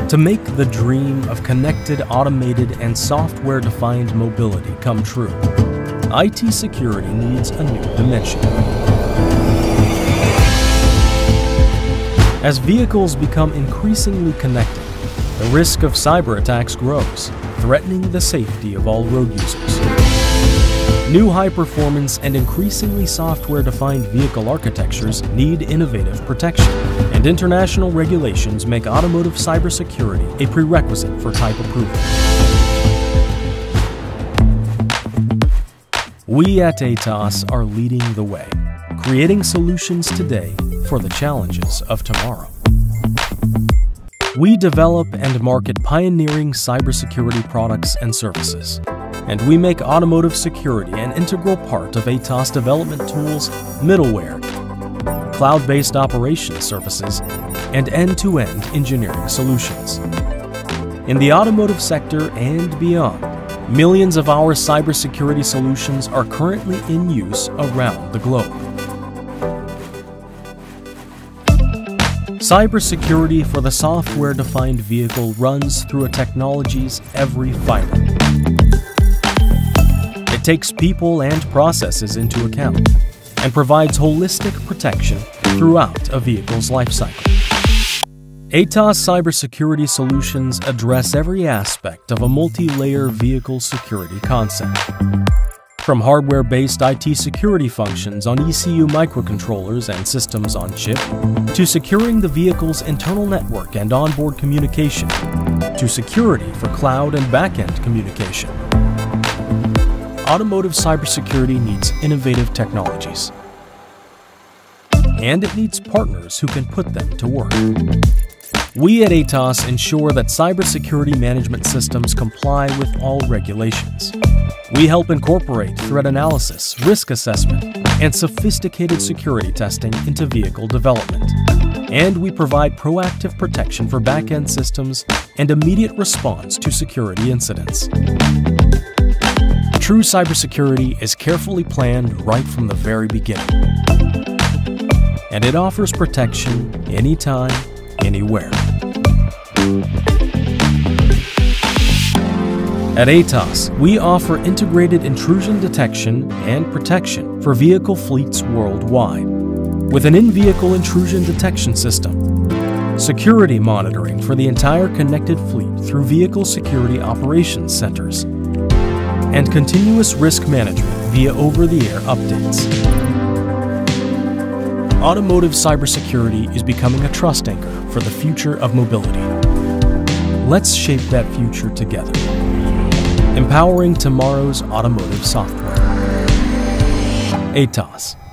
To make the dream of connected, automated, and software-defined mobility come true, IT security needs a new dimension. As vehicles become increasingly connected, the risk of cyber attacks grows, threatening the safety of all road users. New high-performance and increasingly software-defined vehicle architectures need innovative protection, and international regulations make automotive cybersecurity a prerequisite for type approval. We at ETAS are leading the way, creating solutions today for the challenges of tomorrow. We develop and market pioneering cybersecurity products and services, and we make automotive security an integral part of ETAS development tools, middleware, cloud-based operations services, and end-to-end engineering solutions. In the automotive sector and beyond, millions of our cybersecurity solutions are currently in use around the globe. Cybersecurity for the software-defined vehicle runs through a technology's every fiber. It takes people and processes into account and provides holistic protection throughout a vehicle's lifecycle. ETAS cybersecurity solutions address every aspect of a multi-layer vehicle security concept. From hardware-based IT security functions on ECU microcontrollers and systems on chip, to securing the vehicle's internal network and onboard communication, to security for cloud and back-end communication. Automotive cybersecurity needs innovative technologies, and it needs partners who can put them to work. We at ETAS ensure that cybersecurity management systems comply with all regulations. We help incorporate threat analysis, risk assessment, and sophisticated security testing into vehicle development. And we provide proactive protection for back-end systems and immediate response to security incidents. True cybersecurity is carefully planned right from the very beginning. And it offers protection anytime, anywhere. At ETAS, we offer integrated intrusion detection and protection for vehicle fleets worldwide, with an in-vehicle intrusion detection system, security monitoring for the entire connected fleet through vehicle security operations centers, and continuous risk management via over-the-air updates. Automotive cybersecurity is becoming a trust anchor for the future of mobility. Let's shape that future together, empowering tomorrow's automotive software. ETAS.